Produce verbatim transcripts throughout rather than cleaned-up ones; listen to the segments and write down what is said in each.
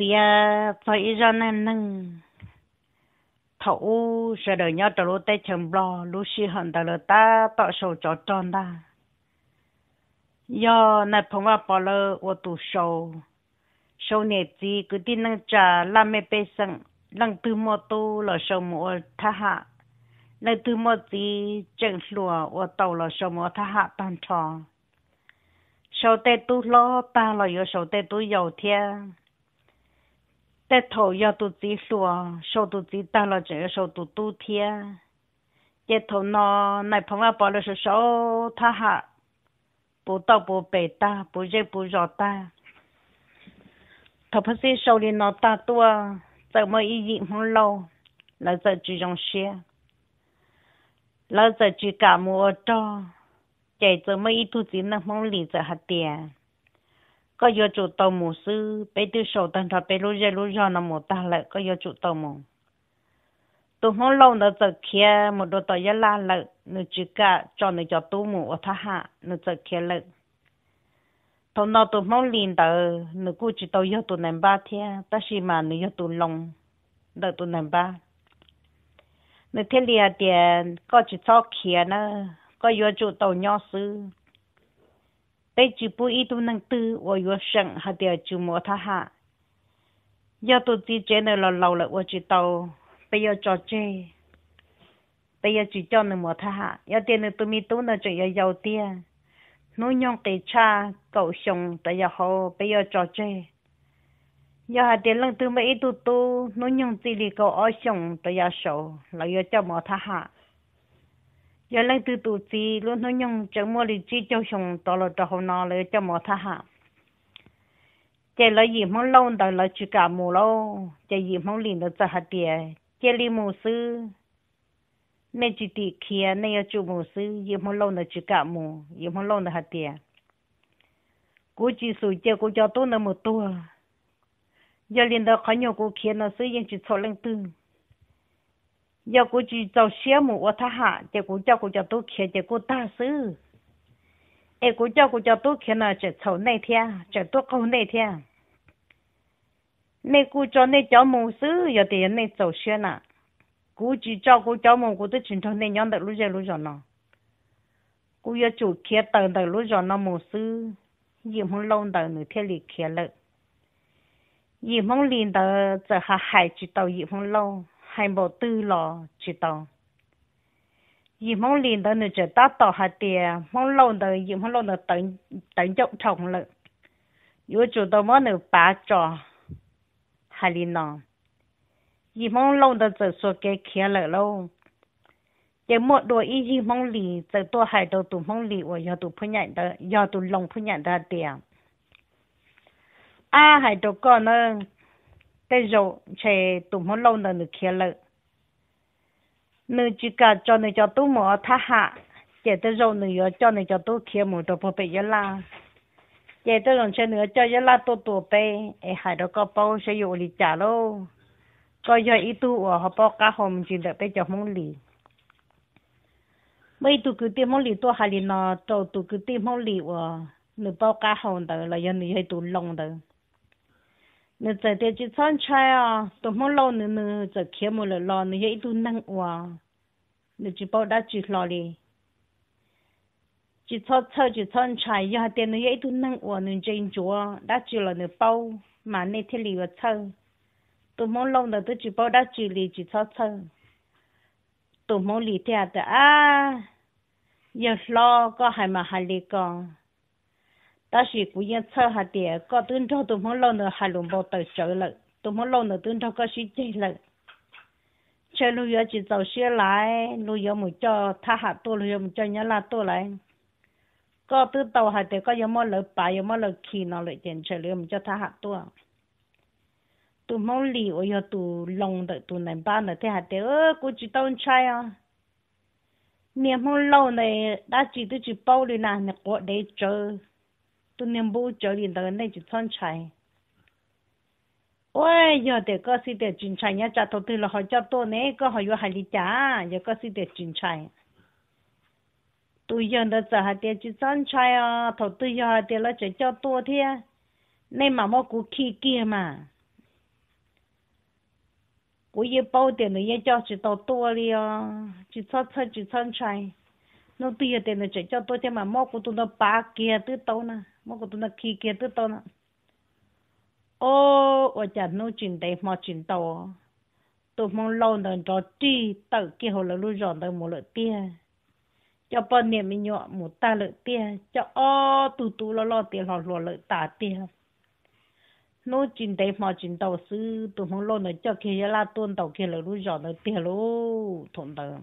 tia phải ra nên nâng thấu sẽ đợi nhau từ lúc tới chấm bò lúc xí hận từ lúc ta tạo sầu cho tròn ta do này phong ba bỏ lỡ ô tụ sầu sầu nè gì cứ tin năng trả làm mê bê sẵn lăng từ mô tu là sầu mô tha hạ lăng từ mô gì chẳng lùa ô tàu là sầu mô tha hạ tan trò sầu tê tu lo ta là yếu sầu tê tu giàu thiên tê thổ yếu tu gì lùa sầu tu gì ta là chỉ sầu tu tu thiên chế thổ nó này phong ba bỏ lỡ sầu sầu tha hạ bố tàu bố bể ta bố dây bố giò ta thọ phát sinh sau liền nó ta tua giờ mới ý gì không lâu là giờ chỉ trong xe là giờ chỉ cả mua cho chạy giờ mới ý tu gì nó không lì giờ hạt tiền có giờ chủ tàu mù sư bé từ sầu tận thật bé lúc giờ lúc giờ nó mù ta lại có giờ chủ tàu mù tôi không lâu nữa giờ kia một đôi tàu giá la lại nữa chỉ cả cho nữa cho tu mù ở thả hạ nữa giờ kia lại thầu nào tôi mong liền tờ nữa cô chỉ tàu yêu tôi nằm ba thế ta chỉ mà nữa yêu tôi lòng đợi tôi nằm ba nữa thế liền tiền có chỉ cho kia nữa có yêu chủ tàu nhỏ sư bây chỉ bùi ít tôi năng tư và yêu sẵn hạt tiền chủ mua thả hạ yêu tôi chỉ chế nữa là lâu lại và chỉ tàu bây giờ cho chơi bây giờ chỉ cho nữa mua thả hạ yêu tiền nữa tôi mi tú nữa chỉ yêu giàu tiền nuôi nhong cái cha cậu sống tại giờ họ bây giờ trò chơi giờ hạt tiền lần từ mấy tu tu nuôi nhong chỉ đi cậu ở sống tại giờ sầu là giờ cho mỏ tha hạ giờ lần từ tu chỉ luôn nuôi nhong chẳng mua đi chỉ cho sống tao là cho họ nó là cho mỏ tha hạ chỉ là gì mong lâu đời là chỉ cả mù lâu chỉ gì mong liền được cho hạt tiền chỉ li mù sư nên chỉ tỉ kia nên ở chỗ một sư yếm không lâu là chỉ cả mù yếm không lâu là hạt tiền cô chỉ sủi chơi cô cho tôi là một tua giờ liền đó khó nhiều cô kia nó sư yên chỉ cho lên tư giờ cô chỉ cho xé một ở thả hạ giờ cô cho cô cho tôi kia giờ cô ta sư ê cô cho cô cho tôi kia là chỉ cho này thia chỉ tôi câu này thia nên cô cho nên cho một sư giờ thì nên cho xé nè cú chỉ cho cú cho mong cú tới truyền thống này nhon được lúc giờ lúc giờ nó cú yêu chủ kia tờ tờ lúc giờ nó một sư gì không lâu tờ nữa theo lịch kia lợ gì không liền tờ giờ hà hải chỉ tàu gì không lâu hai bộ tư lò chỉ tàu gì không liền tờ nữa chỉ ta tàu hà tiền không lâu tờ gì không lâu tờ tận tận trọng trọng lợ yêu chủ tàu mới nữa bá trò hà liền nó gì mong lâu đã giờ số cái kia lại lâu chỉ một đôi ý gì mong lì giờ tôi hay đầu tụ mong lì và giờ tụ phơi nhận đó giờ tụ lồng phơi nhận ra tiền à hay đầu con nữa cái rồi chạy tụ mong lâu đã được kia lại nữ chỉ cả cho nữ cho tụ mỏ thả hạ chỉ tới rồi nữ cho nữ cho tụ kia một đồ bự bự la chỉ tới rồi chơi nữ cho la tụ tụ pe hay đầu con bao sẽ dùng lì trả luôn có giờ ít tu ở họ bao cả hôm chỉ được bây giờ mong lì mấy tu cứ tiêm mong lì tu hà lì nó trâu tu cứ tiêm mong lì ở nửa bao cả hôm đó là giờ nửa hay tu lông đó nửa giờ thì chỉ chọn chai à tu mong lâu nửa nửa giờ kia một lần lo nửa hay tu năng ở nửa chỉ bao đã chỉ lo đi chỉ chọn chơi chỉ chọn chai giờ thì nửa hay tu năng ở nửa trên chúa đã chỉ là nửa bao mà nửa thì lì ở chơi tụi mong lâu rồi tôi chỉ bảo đã chỉ lì chỉ cho chân tụi mong lì theo đó à giờ lo có hai mà hai lì con ta chỉ cũng yên chơi hạt tiền có tương cho tụi mong lâu rồi hai luôn bao tới chơi lại tụi mong lâu rồi tương cho có gì chơi lại chơi lúc giờ chỉ tàu xe lại lúc giờ một cho tha hạt tôi lúc giờ một cho nhớ là tôi lại có tương tàu hạt tiền có giờ mua lợi bài giờ mua lợi khi nào lại tiền chơi lúc một cho tha hạt tôi tụ mong lì ở giờ tụ lòng đợi tụ này ba nữa thế hạt thế ơ cô chỉ tao trai à niệm mong lâu này đã chỉ tôi chỉ bao đi nè nè có để chờ tụ niệm bố chờ đi đợi này chỉ thon trai ôi giờ để có gì để chuyển trai nhá cha tôi là họ cho tôi nè có họ vô hai lý trả giờ có gì để chuyển trai tụ giờ đó giờ hạt thế chỉ thon trai à thầu tôi giờ hạt thế là chỉ cho tôi thế nên mà mua cú kia kia mà cú ye bao tiền nữa ye cho chỉ tàu tua đi chỉ cho chơi chỉ cho chạy nó tiền tiền nó chỉ cho tôi cho mà mua của tôi nó ba kia tứ tàu nè mua của tôi nó kia kia tứ tàu nè ô ở chả nó chuyển đây mà chuyển tàu tôi mong lâu rồi cho chi tự kia hồi là lui dọn tới một lợi tiền cho bọn niệm mình nhọ một ta lợi tiền cho ô tụ tụ lo lo tiền lo lo lợi tả tiền nó chuyển đây mà chuyển tàu sư tôi mong lâu rồi cho kia là tuôn tàu kia là lui dọn tới tiền luôn thốn tờ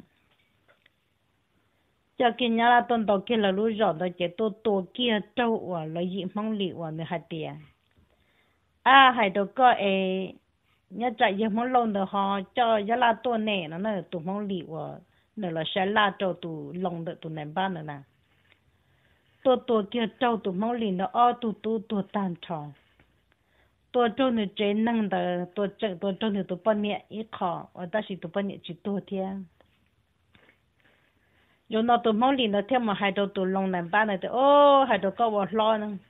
cho kia nhà là tuôn tàu kia là lui dọn tới chỉ tôi tôi kia trâu à lợi gì mong liệu à nữa hai tiền à hai đồ có ấy nhớ chạy giờ muốn lông được họ cho giá la tua nè nó nè tụi mong liệu à nè là sẽ la cho tụi lông được tụi ném ban nữa nè tụi tụi kia trâu tụi mong liền nó o tụi tụi tụi tan tròn tụi trâu nữa chế năng được tụi chạy tụi trâu nữa tụi bọn nhẹ ít khó ở ta chỉ tụi bọn nhẹ chỉ tụi thiên rồi nó tụi mong liền nó theo mà hai đồ tụi lông ném ban này thì ô hai đồ có bỏ lo nữa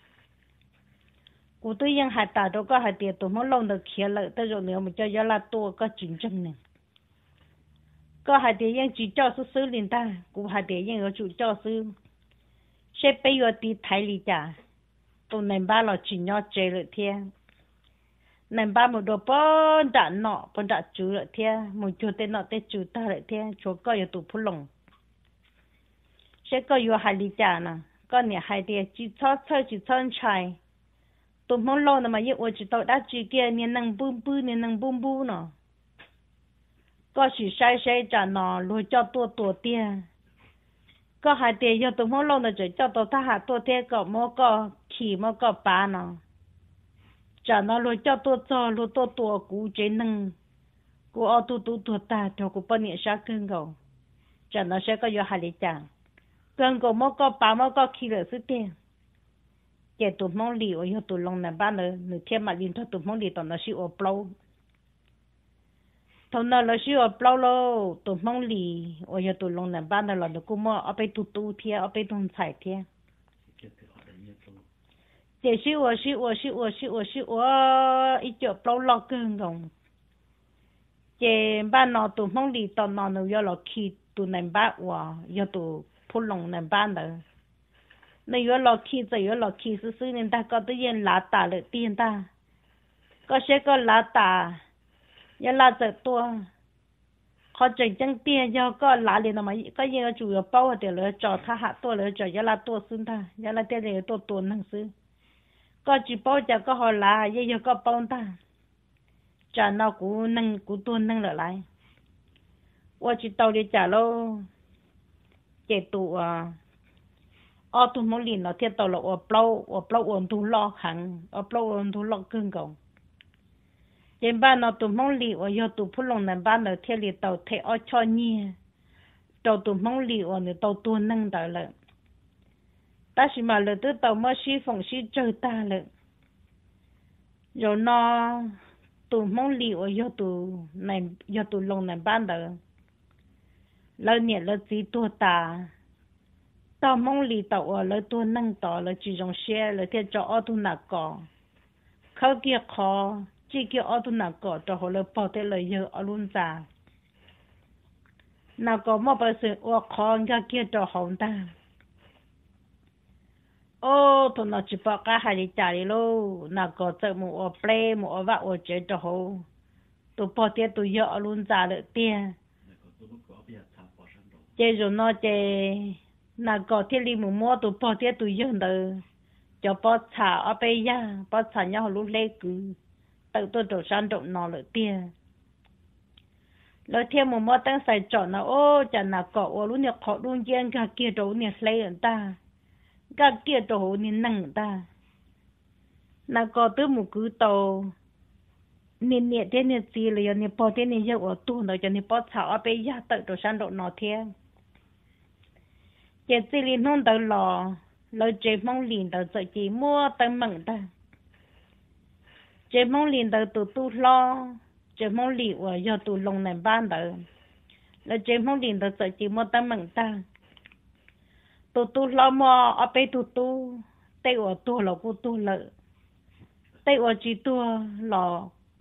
cụ tôiยังhạt tả đâu có hạt tiền tụi nó lâu được kia lợi tới rồi nữa mà cho giá là tua có chín trăm này có hạt tiềnยังchỉ cho số số liền ta cụ hạt tiềnยังở chủ cho số sẽ bây giờ đi thái lý trả tụi này ba là chỉ nhau chơi lợi thiên này ba một đồ bón đã nọ bón đã chủ lợi thiên một chỗ tên nọ tên chủ ta lợi thiên chỗ có ở tụi phụ lồng sẽ có ở hạt lý trả nè có nhà hạt tiền chỉ cho chơi chỉ cho chạy tụi mong lâu mà yêu ở chỉ tao đã chỉ kia nên năng bùm bùm nên năng bùm bùm nó có chỉ sai sai trả nó lôi cho tua tua tiền có hai tiền yêu tụi mong lâu là chỉ cho tao ta hạ tua tiền có mua có khỉ mua có bán nó trả nó lôi cho tua cho lôi tua tua cú chế năng cú ở tu tu tua ta cho cú bao nhiêu sáng cơn gầu trả nó sẽ có yêu hai lý chẳng cơn gầu mua có bán mua có khỉ là số tiền giờ tụi mong lì ở tụi lông này bán nữa nửa thiên mà liên thôi tụi mong lì tụi nó siêu ở Plaub thằng nào là siêu ở Plaub lo tụi mong lì ở tụi lông này bán nữa là được cũng mua ở bên tụi tụi thiên ở bên thôn xài thiên giờ siêu ở siêu ở siêu ở siêu ở siêu ở ít chỗ Plaub lo cơn không giờ bán nó tụi mong lì tụi nó nữa giờ là khi tụi này bán qua giờ tụi phụ lông này bán nữa nếu có lọ khí rồi có lọ khí sư sư nên ta có tự nhiên lá tả lợi tiền ta có sẽ có lá tả ya lá giật tua họ chỉnh chân tiền do có lá liền mà có gì chủ yếu bao để lỡ cho tha hạ tua lỡ cho ya lá tua xưng ta ya lá tiền để tua tua năng sư có chỉ bao giờ có họ lá ya ya có bao ta trả nó cũng năng cũng tua năng lợi lại và chỉ tàu đi trả lô chế tụ à ở tụi mong liền nó thiết tàu là ở Plaub ở Plaub ở tụi lo hàng ở Plaub ở tụi lo cưng cầu trên ban nó tụi mong liền ở giờ tụi phụ lòng này ban nó thiết liền tàu thiết ở cho nhia tàu tụi mong liền ở nơi tàu tuôn năng tàu lợn ta chỉ mà lợn từ tàu mới xí phòng xí chơi ta lợn rồi nó tụi mong liền ở giờ tụi này giờ tụi lòng này ban đó lợn nhẹ lợn gì tua ta tao mong lì tao ở lời tôi năng tao lời chỉ dùng xe lời theo cho ô tô nạc cỏ khâu kia khó chỉ kia ô tô nạc cỏ cho họ lời bảo thế lời giờ ở luôn già nạc cỏ mà bây giờ ở khó nga kia cho họ ta ô tôi nói chỉ bảo cả hai đi trả đi lô nạc cỏ tự một ở play một ở vợ ở chế cho họ tôi bảo thế tôi giờ ở luôn già lợi tiền chế rồi nó chế nà có thiết lý một mua tụ bỏ thiết tụ dân đời cho bỏ xả ở bây giờ bỏ xả nhau lúc lê cứ tự tôi đổ sang động nó lợi tiền lợi thêm một mua tăng xài chọn nó ô chả nà có ô lúc nhật họ luôn gian cả kia đồ nhật lấy người ta cả kia đồ nhật năng ta nà có tới một cứ tàu nên nhẹ thế nhẹ gì là nhẹ bỏ thế nhẹ giờ ở tu nó cho nhẹ bỏ xả ở bây giờ tự đổ sang động nó thêm chỉ chỉ liên hôn tới lò lời chế mong liền tới sợ chỉ mua tới mừng ta chế mong liền tới tụ tu lo chế mong liền ở giờ tụ lồng này ban tới lời chế mong liền tới sợ chỉ mua tới mừng ta tụ tu lo mua ở bên tụ tu tây ở tu là cô tu lợi tây ở chỉ tu là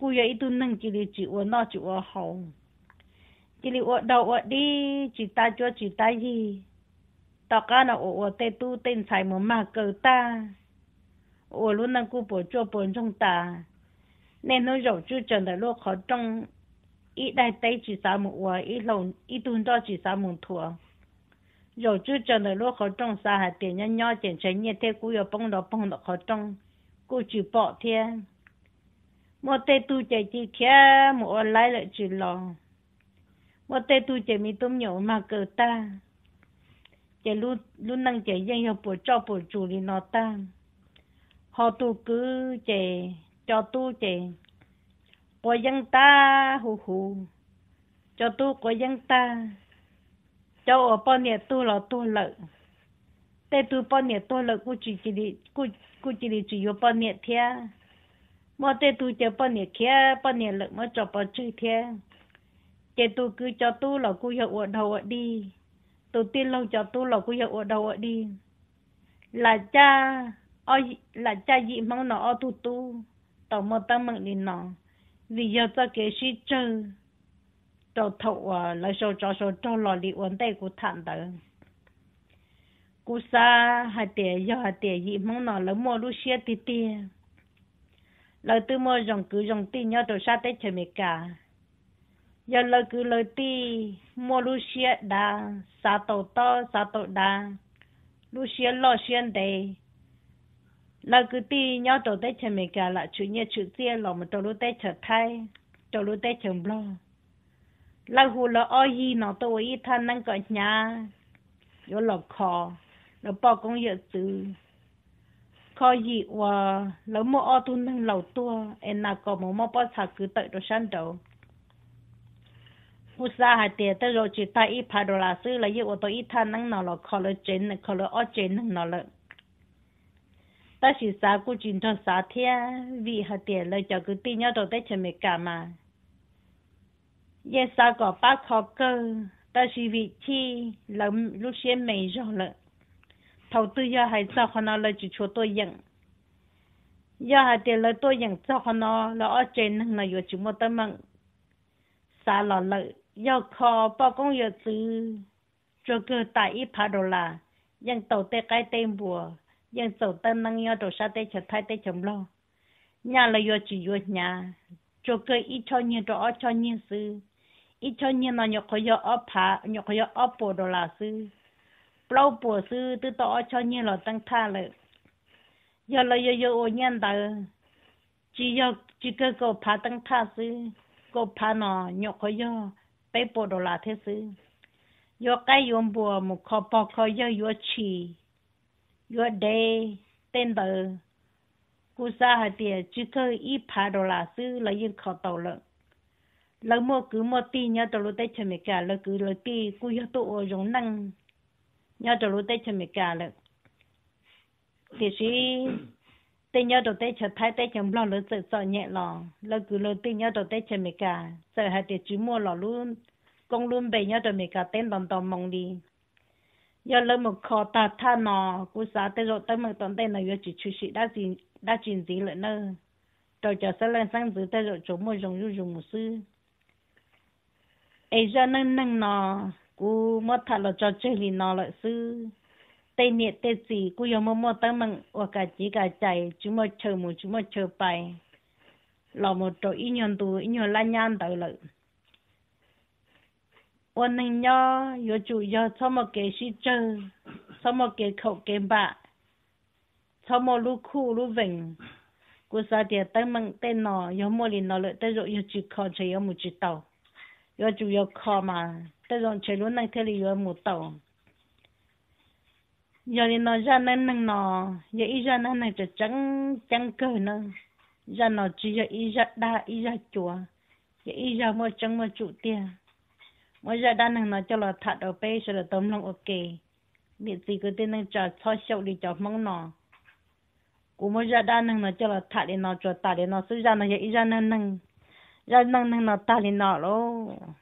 cú giờ ít tu nâng chỉ đi chỉ uốn nó chỉ uốn hậu chỉ đi uốn đầu uốn đi chỉ ta cho chỉ ta gì tao cá nó uốn tê tu tên xài một mà cờ ta uốn luôn nâng cú bổ cho bổ trong ta nên nó rộng chưa chân để lúc khó trong ít đại tay chỉ sao một uốn ít lồng ít tuần cho chỉ sao một thua rồi chưa chân để lúc khó trong xa hạt tiền nhau nhau tiền chơi nhẹ thế cú giờ bông đó bông đó khó trong cú chỉ bỏ thiên một tê tu chạy chỉ kia một lái lại chỉ lò một tê tu chạy mi tôm nhổ mà cờ ta chạy luôn luôn năng chạy dân hiệu bộ cho bộ chủ đi nó ta họ tu cứ chạy cho tu chạy có dân ta hù hù cho tu có dân ta cho ở bao nhiêu tu là tu lợi tê tu bao nhiêu tu lợi cú chỉ chỉ đi cú cú chỉ đi chỉ có bao nhiêu thế mà tê tu chơi bao nhiêu kia bao nhiêu lợi mà cho bao nhiêu thế chơi tu cứ cho tu là cú hiệu ở đầu đi tu tiên lâu cho tu là cú hiệu ở đầu đi là cha ơi là cha gì mong nó ở tu tu tao mà tao mong đi nó vì giờ ta kể sĩ chơi tao thầu à là số cho số cho lò đi ổn tay của thằng đó cú sa hai tiền giờ hai tiền gì mong nó là mua lúc xe tì tì lời từ mua dòng cứ dòng tì nhớ đồ sa tết chơi mẹ cả giờ lời cứ lời tì mua lúc xe đa sa tàu to sa tàu đa lúc xe lo xe đầy lời cứ tì nhớ đồ tết chơi mẹ cả là chủ nhật chủ xe lòng mà đồ lúc tết chơi thay đồ lúc tết chơi lo lời hồ là oi gì nó tôi ít thanh năng cỡ nhà yo là kho nó bao công việc từ kho gì và lỡ mua ô tô năng lẩu tua em nào có một món bao sạc cứ tự đồ sáng đầu cú sa hai tiền tới rồi chỉ tay ít phải đồ là xứ là yêu tôi ít thanh năng nó là kho là trên kho là ở trên nó là ta chỉ sa cú chỉ cho sa thia vì hai tiền lấy cho cứ tin nhau đồ tết chơi mấy cả mà giờ sa có bác khó cơ ta chỉ vị trí là lúc xem mấy rồi là đầu tư giờ hay sao họ nói là chỉ cho tôi nhận giờ hay tiền là tôi nhận sao họ nói là ở trên là giờ chỉ một tấm bằng xa là lợi giờ khó bao công giờ từ cho cơ tại ít phá đồ là dân tàu tê cái tên bùa dân tàu tên năng nhớ đồ sa tê chợt thay tê chấm lo nhà là giờ chỉ giờ nhà cho cơ ít cho nhiều đồ cho nhiều sự ít cho nhiều nó nhọc khó giờ ở phá nhọc khó giờ ở bộ đồ là sự Plaub bùa sư từ tỏ cho như là tăng tha lại giờ là giờ giờ ô nhân ta chỉ giờ chỉ cơ cầu phá tăng tha sư cầu phá nó nhọc khó giờ bé bộ đồ là thế sư giờ cái yếm bùa một khó bỏ khó giờ giờ chỉ giờ đây tên tờ cú sa hạt tiền chỉ cơ ít phá đồ là sư là yên khó tàu lợn là mua cứ mua ti nhớ tàu lúc tết chơi mấy cả là cứ là ti cú giờ tụ giống năng nhớ đồ lúc tết chơi mấy cả rồi, thì chỉ tết nhớ đồ tết chơi thái tết chơi lo lớn sợ sợ nhẹ lò, là cứ lớn tết nhớ đồ tết chơi mấy cả, sợ hai tiệt chỉ mua lò luôn, công luôn bày nhớ đồ mấy cả tên đòn đòn mong đi, giờ lớn một kho ta tha nọ, cú xã tết rồi tết một tuần tên này giờ chỉ chú sĩ đã gì đã chuyện gì lại nữa, rồi chờ sẽ lên sang dưới tết rồi chúng mua dùng dùng dùng một xứ, ấy giờ nâng nâng nọ cú mất thật là cho chơi thì nó lại sư tây nhiệt tây gì cú giờ mua mua tới mừng và cả chỉ cả chạy chúng mua chờ một chúng mua chờ bài là một chỗ ít nhân tù ít nhân lan nhan tới lại ôn nên nhớ giờ chủ giờ sau một cái sĩ chơi sau một cái khẩu cái bạ sau một lúc khu lúc vĩnh cú sao thì tới mừng tên nó giờ mua thì nó lại tới rồi giờ chỉ khó chơi giờ một chiếc tàu giờ chủ giờ khó mà tới rồi chơi luôn năng thế là một tàu giờ thì nó ra nên năng nó giờ ít ra nên này chỉ trắng trắng cờ nữa ra nó chỉ giờ ít ra đa ít ra chùa giờ ít ra mua trắng mua chủ tiền mua ra đa năng nó cho là thật ở bên sẽ là tôm lòng ok việc gì cứ tên năng trả cho sâu đi cho mong nó cũng mua ra đa năng nó cho là thật để nó cho ta để nó sử ra nó giờ ít ra nên năng ra năng năng nó ta để nó luôn